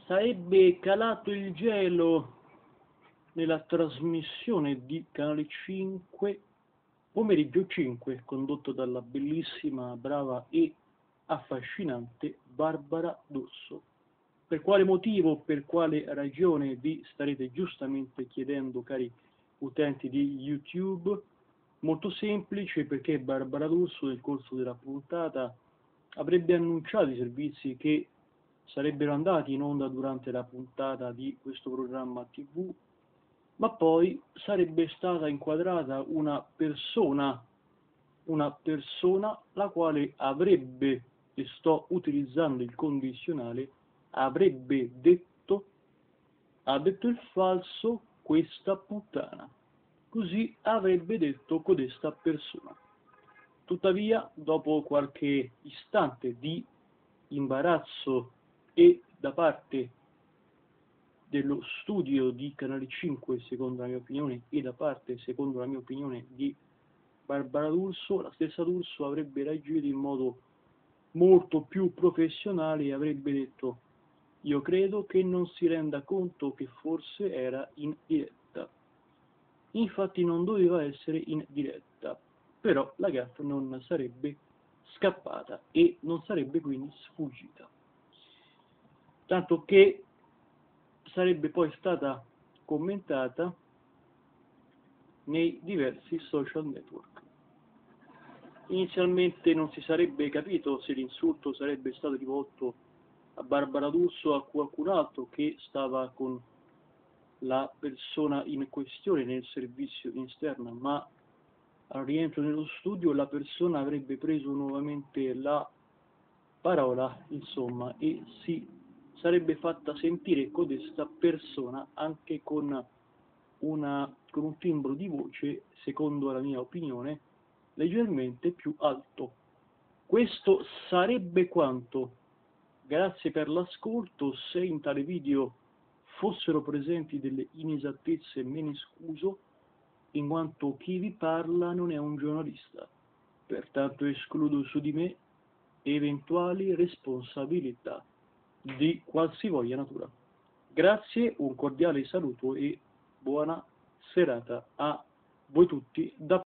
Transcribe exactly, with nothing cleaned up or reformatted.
sarebbe calato il gelo nella trasmissione di Canale cinque, Pomeriggio cinque, condotto dalla bellissima, brava e affascinante Barbara D'Urso. Per quale motivo, per quale ragione vi starete giustamente chiedendo, cari utenti di YouTube? Molto semplice, perché Barbara D'Urso nel corso della puntata avrebbe annunciato i servizi che sarebbero andati in onda durante la puntata di questo programma tivù, ma poi sarebbe stata inquadrata una persona, una persona la quale avrebbe, e sto utilizzando il condizionale, avrebbe detto, ha detto il falso questa puttana. Così avrebbe detto codesta persona. Tuttavia, dopo qualche istante di imbarazzo e da parte dello studio di Canale cinque, secondo la mia opinione, e da parte, secondo la mia opinione, di Barbara D'Urso, la stessa D'Urso avrebbe reagito in modo molto più professionale e avrebbe detto: io credo che non si renda conto che forse era in diretta. Infatti non doveva essere in diretta, però la gaffe non sarebbe scappata e non sarebbe quindi sfuggita, tanto che sarebbe poi stata commentata nei diversi social network. Inizialmente non si sarebbe capito se l'insulto sarebbe stato rivolto a Barbara D'Urso o a qualcun altro che stava con la persona in questione nel servizio esterno, ma al rientro nello studio la persona avrebbe preso nuovamente la parola, insomma, e si sarebbe fatta sentire codesta persona anche con, una, con un timbro di voce, secondo la mia opinione, leggermente più alto. Questo sarebbe quanto. Grazie per l'ascolto. Se in tale video fossero presenti delle inesattezze me ne scuso, in quanto chi vi parla non è un giornalista, pertanto escludo su di me eventuali responsabilità di qualsivoglia natura. Grazie, un cordiale saluto e buona serata a voi tutti da